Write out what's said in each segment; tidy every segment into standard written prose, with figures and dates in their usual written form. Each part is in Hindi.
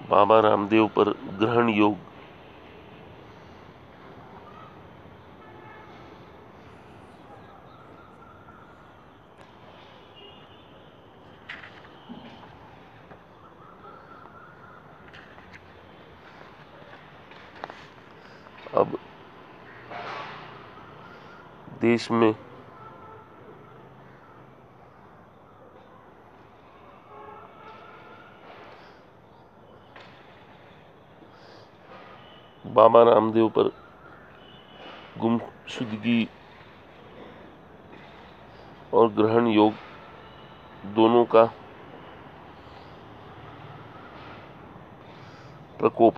बाबा रामदेव पर ग्रहण योग। अब देश में बाबा रामदेव पर गुमशुदगी और ग्रहण योग दोनों का प्रकोप।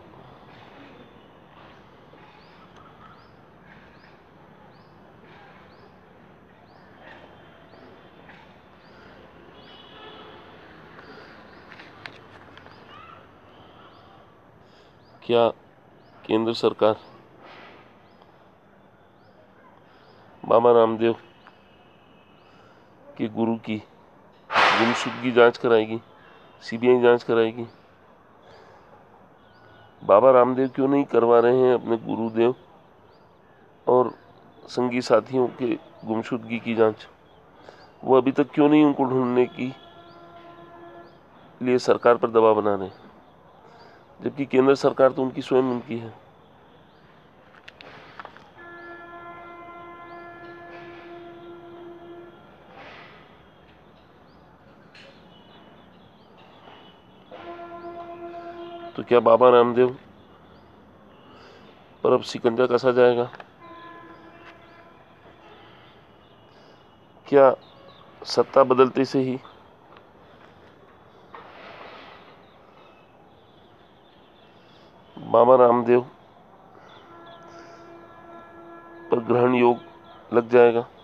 क्या केंद्र सरकार बाबा रामदेव के गुरु की गुमशुदगी जांच कराएगी? सीबीआई जांच कराएगी? बाबा रामदेव क्यों नहीं करवा रहे हैं अपने गुरुदेव और संगी साथियों के गुमशुदगी की जांच? वो अभी तक क्यों नहीं उनको ढूंढने की लिए सरकार पर दबाव बना रहे हैं, जबकि केंद्र सरकार तो उनकी स्वयं उनकी है। तो क्या बाबा रामदेव पर अब शिकंजा कसा जाएगा? क्या सत्ता बदलते से ही बाबा रामदेव पर ग्रहण योग लग जाएगा?